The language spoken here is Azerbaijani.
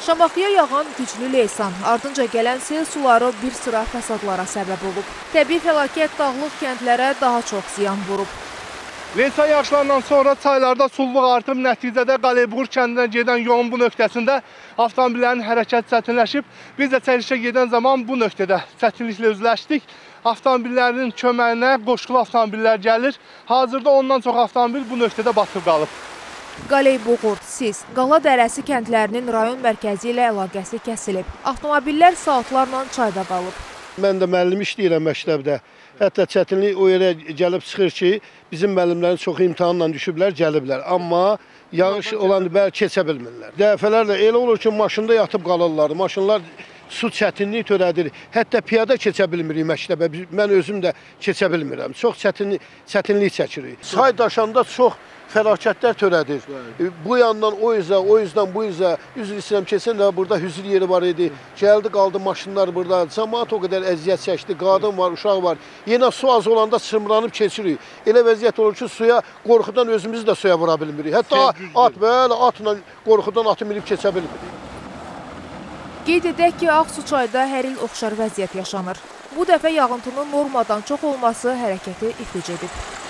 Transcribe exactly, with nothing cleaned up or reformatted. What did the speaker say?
Şamaxıya yağan güclü leysan, ardınca gələn sel suları bir sıra fəsadlara səbəb olub. Təbii fəlakət dağlıq kəndlərə daha çox ziyan vurub. Leysan yağışlarından sonra çaylarda sulluq artıb, nəticədə Qaleybuğur kəndindən gedən yolun bu nöqtəsində avtomobillərin hərəkət çətinləşib. Biz də çəkilişə gedən zaman bu nöqtədə çətinliklə üzləşdik. Avtomobillərin köməyinə qoşqulu avtomobillər gəlir. Hazırda ondan çox avtomobil bu nöqtədə batıb qalıb. Qaleybuğur, Sis, Qala Dərəsi kəndlərinin rayon mərkəzi ilə əlaqəsi kəsilib. Avtomobillər saatlarla çayda qalıb. Mən də müəllim işləyirəm məktəbdə. Hətta çətinlik o yerə gəlib çıxır ki, bizim müəllimlərin çox imtahanla düşüblər, gəliblər. Amma yağış olan bəli keçə bilmirlər. Dəfələrlə elə olur ki, maşında yatıb qalırlar. Maşınlar su çətinlik törədir. Hətta piyada keçə bilmirik məktəbə. Mən özüm də keçə bilmirəm. Çox çətinlik, çətinlik çəkirik. Çay daşanda çox fəlakətlər törədir. Bu yandan o üzə, o yüzdən bu üzə, üzr istəyirəm, keçən də burada hüzür yeri var idi. Gəldi, qaldı maşınlar burada. Cəmaət o qədər əziyyət çəkdi. Qadın var, uşaq var. Yenə su az olanda çırmlanıb keçirik. Elə vəziyyət olur ki, suya qorxudan özümüzü də suya vura bilmirik. Hətta at, belə atla qorxudan atı minib keçə bilmirik. Qeyd edək ki, Ağsuçayda hər il oxşar vəziyyət yaşanır. Bu dəfə yağıntının normadan çox olması hərəkəti iflic edib.